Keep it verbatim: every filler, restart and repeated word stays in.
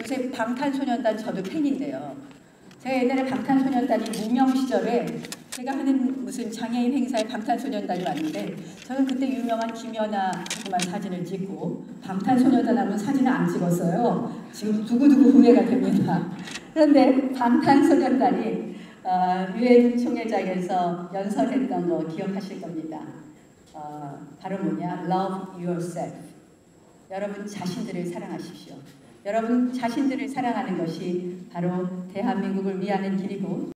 요새 방탄소년단 저도 팬인데요. 제가 옛날에 방탄소년단이 무명 시절에 제가 하는 무슨 장애인 행사에 방탄소년단이 왔는데 저는 그때 유명한 김연아 자꾸만 사진을 찍고 방탄소년단하고 사진을 안 찍었어요. 지금 두고두고 후회가 됩니다. 그런데 방탄소년단이 어, 유엔 총회장에서 연설했던 거 기억하실 겁니다. 어, 바로 뭐냐? Love yourself. 여러분 자신들을 사랑하십시오. 여러분 자신들을 사랑하는 것이 바로 대한민국을 위하는 길이고